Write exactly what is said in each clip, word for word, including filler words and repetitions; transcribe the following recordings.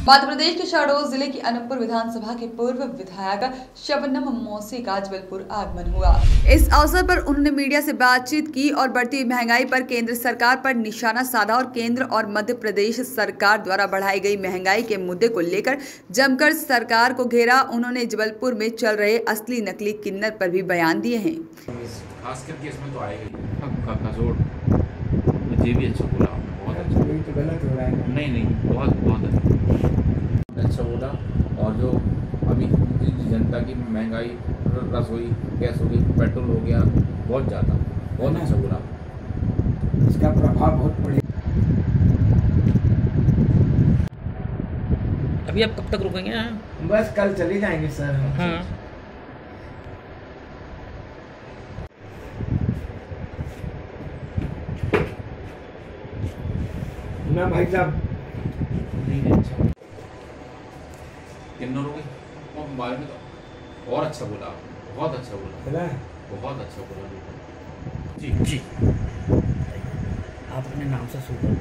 मध्य प्रदेश के शहडोल जिले की अनूपपुर विधानसभा के पूर्व विधायक शबनम मौसी का जबलपुर आगमन हुआ। इस अवसर पर उन्होंने मीडिया से बातचीत की और बढ़ती महंगाई पर केंद्र सरकार पर निशाना साधा और केंद्र और मध्य प्रदेश सरकार द्वारा बढ़ाई गई महंगाई के मुद्दे को लेकर जमकर सरकार को घेरा। उन्होंने जबलपुर में चल रहे असली नकली किन्नर पर भी बयान दिए हैं। खास करके इसमें तो आएगा कसोड़, मुझे भी अच्छा बोला, बहुत अच्छा। तो गलत हो रहा है। नहीं नहीं बहुत बहुत अच्छा अच्छा बोला। और जो अभी जनता की महंगाई, रसोई गैस हो गई, पेट्रोल हो गया, बहुत ज़्यादा, बहुत अच्छा बोला। इसका प्रभाव बहुत पड़ेगा। अभी आप कब तक रुकेंगे? बस कल चले जाएंगे सर। हाँ। ना भाई साहब अच्छा किन्नर हो गई और बारे में तो और अच्छा बोला, बहुत अच्छा बोला, बहुत अच्छा बोला। जी जी आप अपने नाम से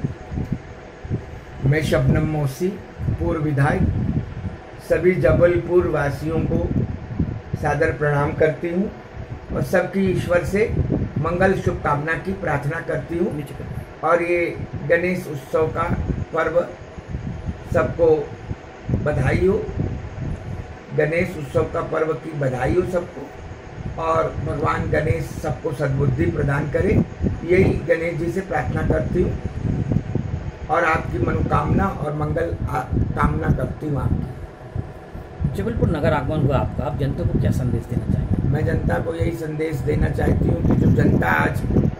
शुरू। मैं शबनम मौसी, पूर्व विधायक, सभी जबलपुर वासियों को सादर प्रणाम करती हूँ और सबकी ईश्वर से मंगल शुभकामना की प्रार्थना करती हूँ। और ये गणेश उत्सव का पर्व सबको बधाई हो, गणेश उत्सव का पर्व की बधाई हो सबको, और भगवान गणेश सबको सद्बुद्धि प्रदान करे, यही गणेश जी से प्रार्थना करती हूँ और आपकी मनोकामना और मंगल कामना करती हूँ आपकी। जबलपुर नगर आगमन हुआ आपका, आप जनता को क्या संदेश देना चाहेंगे? मैं जनता को यही संदेश देना चाहती हूँ कि जो जनता आज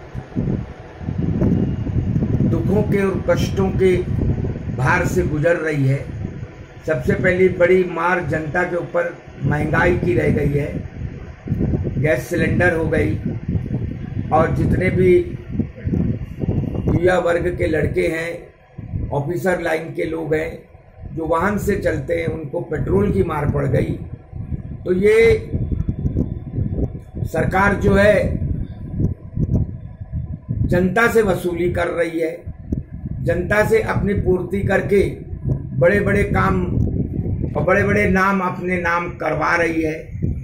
दुखों के और कष्टों के भार से गुजर रही है, सबसे पहली बड़ी मार जनता के ऊपर महंगाई की रह गई है। गैस सिलेंडर हो गई और जितने भी युवा वर्ग के लड़के हैं, ऑफिसर लाइन के लोग हैं, जो वाहन से चलते हैं, उनको पेट्रोल की मार पड़ गई। तो ये सरकार जो है जनता से वसूली कर रही है, जनता से अपनी पूर्ति करके बड़े बड़े काम और बड़े बड़े नाम अपने नाम करवा रही है।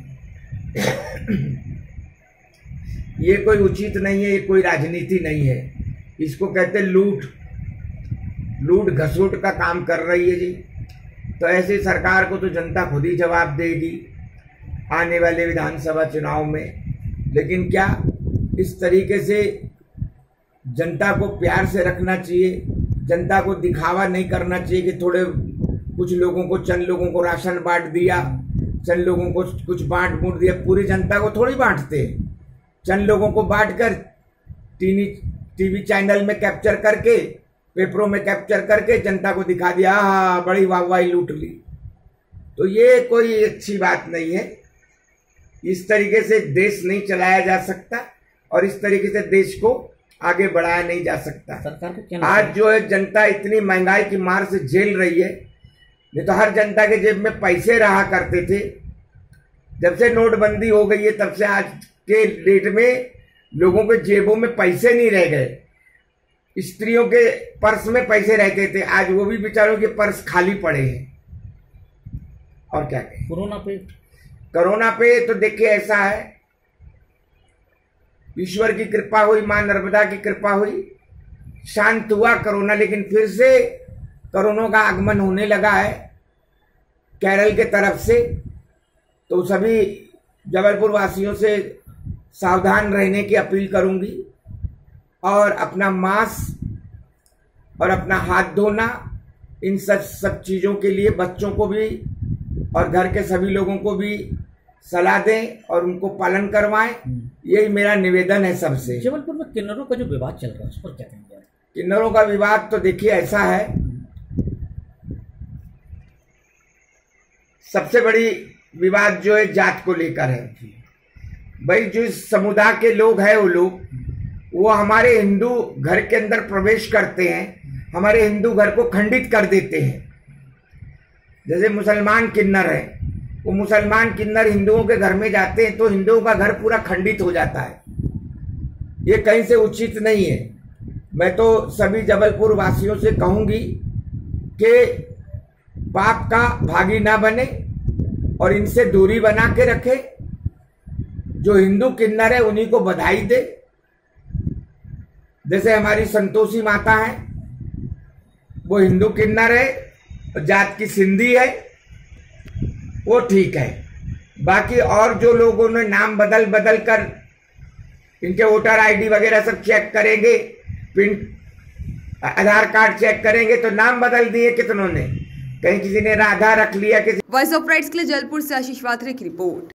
ये कोई उचित नहीं है, ये कोई राजनीति नहीं है, इसको कहते लूट लूट घसूट का काम कर रही है जी। तो ऐसे सरकार को तो जनता खुद ही जवाब देगी आने वाले विधानसभा चुनाव में। लेकिन क्या इस तरीके से जनता को प्यार से रखना चाहिए, जनता को दिखावा नहीं करना चाहिए कि थोड़े कुछ लोगों को, चंद लोगों को राशन बांट दिया, चंद लोगों को कुछ बांट बूट दिया। पूरी जनता को थोड़ी बांटते हैं, चंद लोगों को बांट कर टीवी टीवी चैनल में कैप्चर करके, पेपरों में कैप्चर करके जनता को दिखा दिया, हाँ बड़ी वाहवाही लूट ली। तो ये कोई अच्छी बात नहीं है। इस तरीके से देश नहीं चलाया जा सकता और इस तरीके से देश को आगे बढ़ाया नहीं जा सकता। सरकार को क्या आज जो है जनता इतनी महंगाई की मार से झेल रही है, नहीं तो हर जनता के जेब में पैसे रहा करते थे। जब से नोटबंदी हो गई है तब से आज के डेट में लोगों के जेबों में पैसे नहीं रह गए। स्त्रियों के पर्स में पैसे रहते थे, आज वो भी बेचारों के पर्स खाली पड़े हैं। और क्या कहें कोरोना पे कोरोना पे तो देखिए ऐसा है, ईश्वर की कृपा हुई, मां नर्मदा की कृपा हुई, शांत हुआ कोरोना। लेकिन फिर से कोरोना का आगमन होने लगा है केरल के तरफ से। तो सभी जबलपुर वासियों से सावधान रहने की अपील करूंगी और अपना मास्क और अपना हाथ धोना, इन सब सब चीज़ों के लिए बच्चों को भी और घर के सभी लोगों को भी सलाह दें और उनको पालन करवाएं। यही मेरा निवेदन है सबसे। जबलपुर में किन्नरों का जो विवाद चल रहा है उस पर क्या कहेंगे? किन्नरों का विवाद तो देखिए ऐसा है, सबसे बड़ी विवाद जो है जात को लेकर है। भाई जो समुदाय के लोग हैं वो लोग वो हमारे हिंदू घर के अंदर प्रवेश करते हैं, हमारे हिंदू घर को खंडित कर देते हैं। जैसे मुसलमान किन्नर है, वो मुसलमान किन्नर हिंदुओं के घर में जाते हैं तो हिंदुओं का घर पूरा खंडित हो जाता है। ये कहीं से उचित नहीं है। मैं तो सभी जबलपुर वासियों से कहूंगी कि पाप का भागी ना बने और इनसे दूरी बना के रखे। जो हिंदू किन्नर है उन्हीं को बधाई दे। जैसे हमारी संतोषी माता है, वो हिंदू किन्नर है, जात की सिंधी है, वो ठीक है। बाकी और जो लोगों ने नाम बदल बदल कर इनके वोटर आईडी वगैरह सब चेक करेंगे, पिन आधार कार्ड चेक करेंगे, तो नाम बदल दिए कितनों ने, कहीं किसी ने राधा रख लिया, किसी। वॉइस ऑफ राइट्स के लिए जलपुर से आशीष वात्रे की रिपोर्ट।